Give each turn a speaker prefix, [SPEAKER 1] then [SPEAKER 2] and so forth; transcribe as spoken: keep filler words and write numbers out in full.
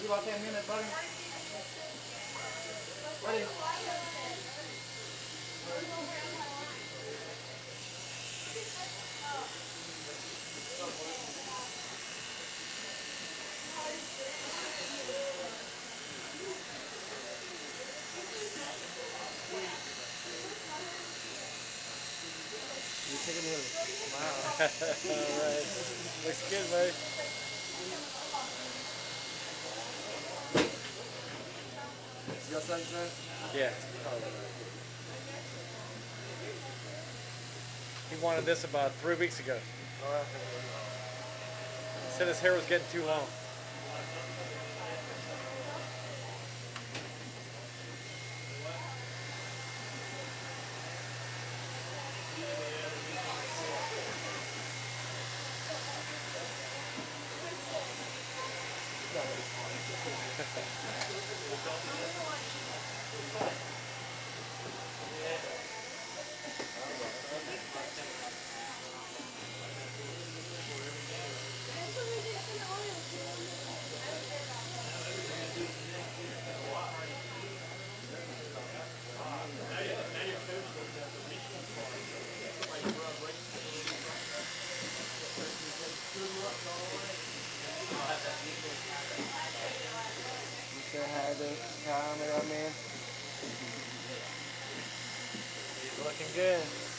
[SPEAKER 1] about ten minutes, buddy. Ready? You take a minute. Wow.
[SPEAKER 2] Alright. Looks good, buddy.
[SPEAKER 1] You got something, man?
[SPEAKER 2] Yeah. He wanted this about three weeks ago.
[SPEAKER 1] Alright.
[SPEAKER 2] He said his hair was getting too long.
[SPEAKER 1] You said hi to camera, man.
[SPEAKER 2] He's looking good.